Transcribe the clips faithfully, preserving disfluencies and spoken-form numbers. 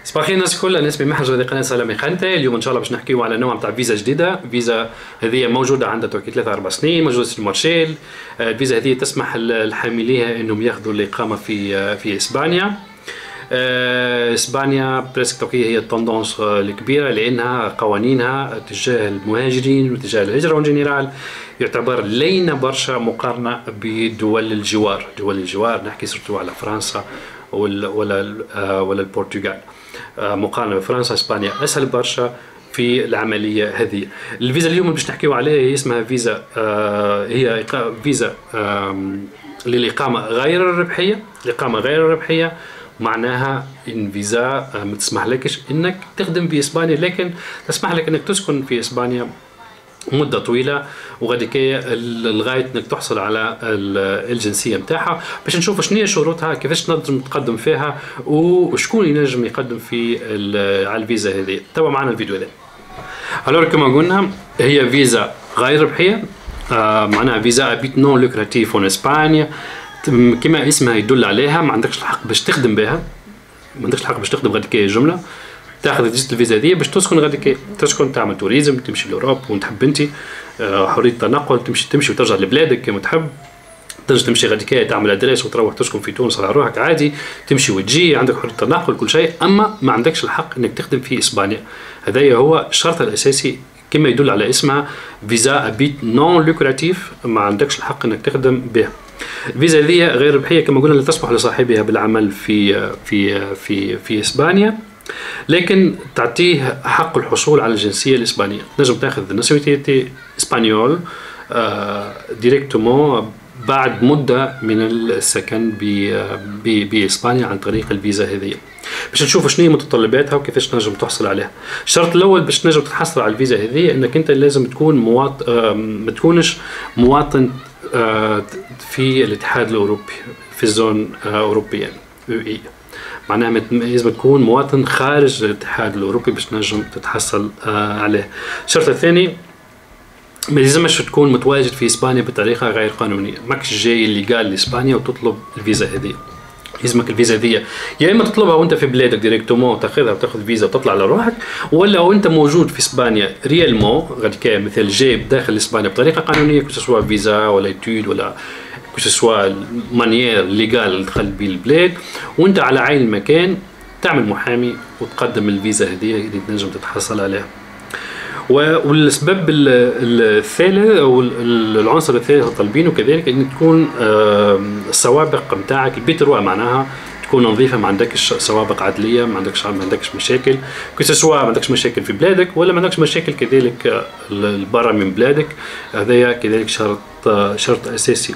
صباح الخير الناس الكل، انا اسمي محرز وهذه قناه سلامي خانتي. اليوم ان شاء الله باش نحكيو على نوع نتاع فيزا جديده. فيزا هذه موجوده عندها تركي ثلاثة أربع سنين، موجوده في المارشيل. الفيزا هذه تسمح لحامليها انهم ياخذوا الاقامه في في اسبانيا. اسبانيا بريسك توكي هي التندونس الكبيره، لانها قوانينها تجاه المهاجرين وتجاه الهجره اون جينيرال يعتبر لينه برشا مقارنه بدول الجوار. دول الجوار نحكي سورتو على فرنسا ولا ولا ولا البرتغال. مقارنه بفرنسا اسبانيا اسهل برشا في العمليه هذه. الفيزا اليوم باش نحكيو عليها هي اسمها فيزا هي فيزا للاقامه غير الربحيه. الاقامه غير الربحيه معناها ان فيزا ما تسمح لكش انك تخدم في اسبانيا، لكن تسمح لك انك تسكن في اسبانيا مدة طويلة وغادي لغاية انك تحصل على الجنسية نتاعها. باش نشوف شنو هي شروطها، كيفاش نجم تقدم فيها، وشكون ينجم يقدم في على الفيزا هذه. توا معنا الفيديو هذا. الور كما قلنا هي فيزا غير ربحية، آه معناها فيزا ابيت نون لوكراتيف اون اسبانيا. كما اسمها يدل عليها ما عندكش الحق باش تخدم بها، ما عندكش الحق باش تخدم غادي كي جملة. تاخذ جزء الفيزا هذه باش تسكن غادي كي تسكن، تعمل توريزم، تمشي لاوروب وين تحب انت، حريه التنقل، تمشي تمشي وترجع لبلادك كما تحب. تنجم تمشي غادي كي تعمل ادريس وتروح تسكن في تونس على روحك عادي، تمشي وتجي، عندك حريه التنقل كل شيء، اما ما عندكش الحق انك تخدم في اسبانيا. هذا هو الشرط الاساسي كما يدل على اسمها، فيزا ابيت نون لوكراتيف، ما عندكش الحق انك تخدم بها. الفيزا هذه غير ربحيه كما قلنا، لا تسمح لصاحبها بالعمل في في في في اسبانيا، لكن تعطيه حق الحصول على الجنسيه الاسبانيه. تنجم تاخذ ناسيوناليتي اسبانيول آه ديريكتومون بعد مده من السكن باسبانيا عن طريق الفيزا هذه. باش نشوفوا شنو هي متطلباتها وكيفاش تنجم تحصل عليها. الشرط الاول باش تنجم تحصل على الفيزا هذه انك انت لازم تكون مواطن، آه ما تكونش مواطن آه في الاتحاد الاوروبي، في الزون آه اوروبيين يو اي. معناها لازم تكون مواطن خارج الاتحاد الاوروبي باش تنجم تتحصل آه عليه. الشرط الثاني ما لازمش تكون متواجد في اسبانيا بطريقه غير قانونيه، ماكش جاي ليغال لاسبانيا وتطلب الفيزا هذه. لازمك الفيزا هذه يا اما تطلبها وانت في بلادك ديريكتومون وتاخذها وتاخذ فيزا وتطلع على روحك، ولا وانت موجود في اسبانيا ريالمون غادي كي مثل جايب داخل اسبانيا بطريقه قانونيه، كو سوا فيزا ولا ايتود ولا كو سوا مانيير ليغال دخل بيه البلاد، وانت على عين المكان تعمل محامي وتقدم الفيزا هذه اللي تنجم تتحصل عليها. والسبب الثالث او العنصر الثالث طالبينه كذلك ان تكون السوابق نتاعك البيت روا، معناها تكون نظيفه، ما عندكش سوابق عدليه، ما عندكش ما عندكش مشاكل، كو سوا ما عندكش مشاكل في بلادك ولا ما عندكش مشاكل كذلك برا من بلادك. هذا كذلك شرط شرط اساسي.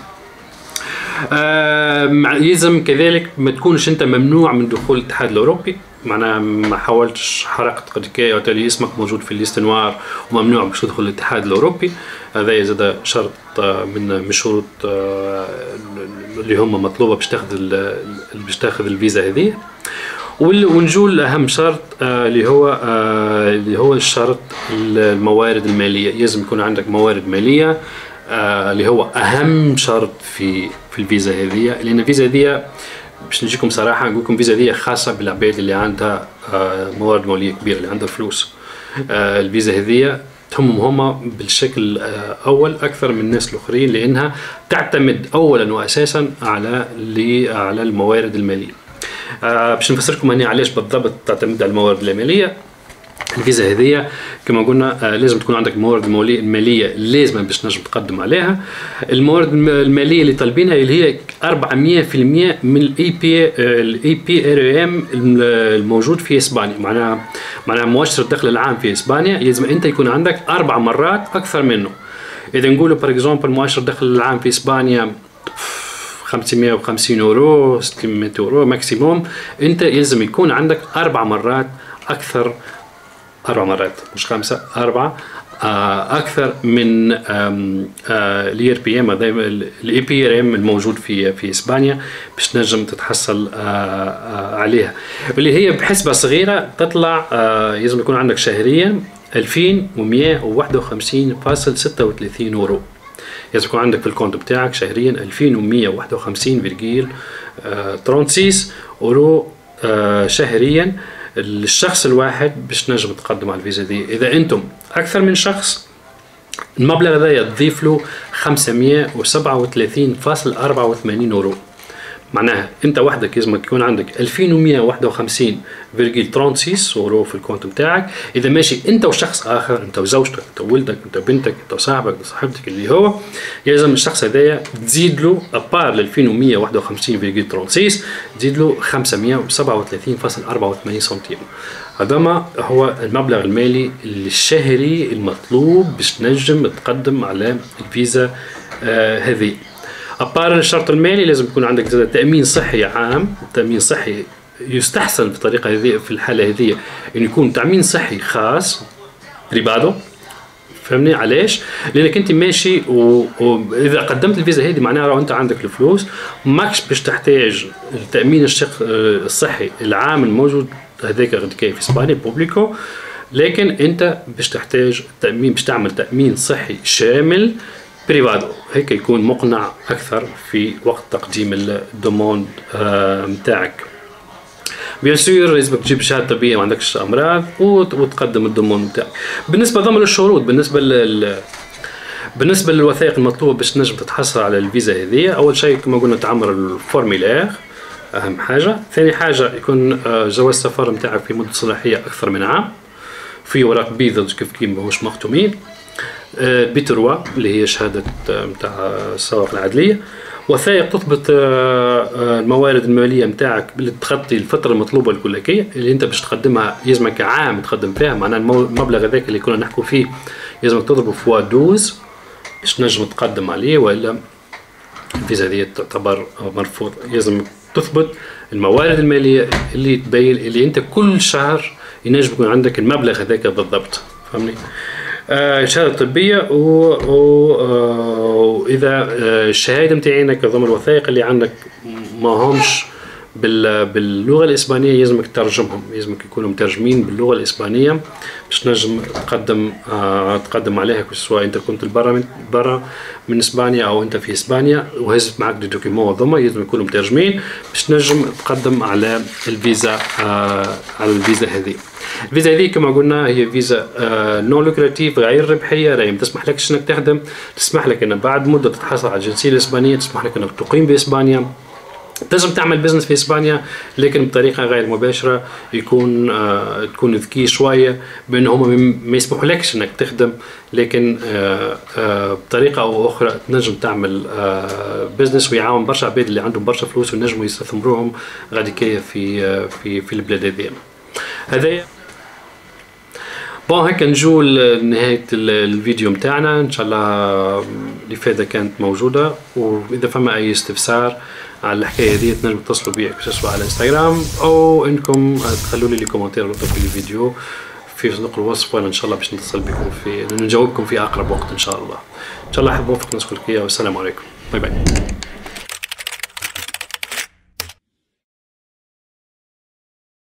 آه يلزم كذلك ما تكونش انت ممنوع من دخول الاتحاد الاوروبي، معناها ما حاولتش حرقت قد كي او اسمك موجود في الليست نوار وممنوع باش تدخل الاتحاد الاوروبي. هذا زاد شرط من من الشروط اللي هم مطلوبه باش تاخذ باش تاخذ الفيزا هذه. ونجو لاهم شرط اللي هو اللي هو الشرط الموارد الماليه. لازم يكون عندك موارد ماليه، اللي هو اهم شرط في في الفيزا هذه، لان الفيزا هذه باش نجيكم صراحه نقول لكم الفيزا هذه خاصه بالعباد اللي عندها موارد ماليه كبيره، اللي عندها فلوس. الفيزا هذه تهمهم هما بالشكل اول اكثر من الناس الاخرين، لانها تعتمد اولا واساسا على على الموارد الماليه. باش نفسر لكم هنا علاش بالضبط تعتمد على الموارد الماليه. الفيزا هذه كما قلنا لازم تكون عندك موارد ماليه لازم باش تنجم تقدم عليها. الموارد الماليه اللي طالبينها اللي هي أربعمية بالمية من الاي بي الاي بي ار ام الموجود في اسبانيا. معناها معناها مؤشر الدخل العام في اسبانيا لازم انت يكون عندك اربع مرات اكثر منه. اذا نقولوا بار اكزومبل مؤشر الدخل العام في اسبانيا خمسمية وخمسين يورو ستمية يورو ماكسيموم، انت يلزم يكون عندك اربع مرات اكثر، أربع مرات مش خمسة، أربعة أكثر من الإي آر بي إم الإي بي آر إم الموجود في في إسبانيا باش تنجم تتحصل عليها، واللي هي بحسبة صغيرة تطلع لازم يكون عندك شهريا ألفين ومئة وواحد وخمسين فاصل ستة وثلاثين يورو. لازم يكون عندك في الكونت بتاعك شهريا ألفين ومئة وواحد وخمسين فاصل ستة وثلاثين يورو شهريا. الشخص الواحد باش تنجم تقدم على الفيزا دي. اذا انتم اكثر من شخص المبلغ هذا تضيف له خمسمائة وسبعة وثلاثين فاصلة أربعة وثمانين اورو. معناها انت وحدك لازمك يكون عندك ألفين ومئة وواحد وخمسين فاصلة ستة وثلاثين اورو في الكونت بتاعك. اذا ماشي انت وشخص اخر، انت وزوجتك، انت وولدك، انت بنتك، انت وصاحبك، انت صاحبتك اللي هو، لازم الشخص هذايا تزيد له ابار ل ألفين ومئة وواحد وخمسين فاصلة ثلاثة وثلاثين تزيد له خمسمائة وسبعة وثلاثين فاصلة أربعة وثمانين سنتيم. هذا هو المبلغ المالي الشهري المطلوب باش تنجم تقدم على الفيزا آه هذه. أبار الشرط المالي لازم يكون عندك تأمين صحي عام. تأمين صحي يستحسن في الطريقة هذه، في الحالة هذه إنه يكون تأمين صحي خاص بريبادو. فهمني علاش؟ لأنك أنت ماشي وإذا قدمت الفيزا هذه معناها راه أنت عندك الفلوس، ماكش باش تحتاج التأمين الصحي العام الموجود هذاك غادي كاين في إسبانيا بوبليكو، لكن أنت باش تحتاج تأمين، باش تعمل تأمين صحي شامل بريفادو، هيك يكون مقنع اكثر في وقت تقديم الدوموند نتاعك. بيان سور لازمك تجيب شهاده طبيه ما عندكش امراض وتقدم الدوموند نتاعك. بالنسبه ضمن الشروط، بالنسبه لل بالنسبه للوثائق المطلوبه باش تنجم تتحصل على الفيزا هذه، اول شيء كما قلنا تعمر الفورميلير اهم حاجه. ثاني حاجه يكون جواز السفر نتاعك في مده صلاحيه اكثر من عام، في ورق بيض كيف كيف ماهوش مختومين، بي تروا اللي هي شهادة متاع السوابق العدلية، وثائق تثبت الموارد المالية متاعك اللي تغطي الفترة المطلوبة الكلكية اللي انت باش تقدمها، يلزمك عام تقدم فيها. معناها المبلغ هذاك اللي كنا نحكوا فيه يلزمك تضربه فوا دوز باش تنجم تقدم عليه، والا الفيزا هذه تعتبر مرفوض. يلزم تثبت الموارد المالية اللي تبين اللي انت كل شهر ينجم يكون عندك المبلغ هذاك بالضبط. فهمني؟ آه شهادة طبية، وإذا آه الشهادة متاعينك ضمن الوثائق اللي عندك ما همش باللغة الإسبانية يلزمك تترجمهم، يلزمك يكونوا مترجمين باللغة الإسبانية باش تنجم تقدم آه تقدم عليها، سواء أنت كنت برا برا من إسبانيا أو أنت في إسبانيا وهزت معك دي دوكيمون ضمن يلزم يكونوا مترجمين باش تنجم تقدم على الفيزا آه على الفيزا هذه. الفيزا هذه كما قلنا هي فيزا آه نون لوكراتيف غير ربحيه، راهي ما تسمح لكش انك تخدم، تسمح لك ان بعد مده تتحصل على الجنسيه الاسبانيه، تسمح لك انك تقيم باسبانيا، تنجم تعمل بزنس في اسبانيا لكن بطريقه غير مباشره. يكون آه تكون ذكي شويه بان هما ما يسمحوا لكش انك تخدم، لكن آه آه بطريقه او اخرى تنجم تعمل آه بزنس ويعاون برشا عباد اللي عندهم برشا فلوس ونجموا يستثمروهم غادي كي في آه في في البلاد هذه. هذايا بون هكا نجو لنهاية الفيديو متاعنا. ان شاء الله الافادة كانت موجودة، واذا فما اي استفسار على الحكاية هذه تنجموا تتصلوا بي سواء على انستغرام او انكم تخلوا لي كومنتير في الفيديو في صندوق الوصف، وانا ان شاء الله باش نتصل بكم في نجاوبكم في اقرب وقت ان شاء الله. ان شاء الله احب اوفق ناس كلكية، والسلام عليكم. باي باي.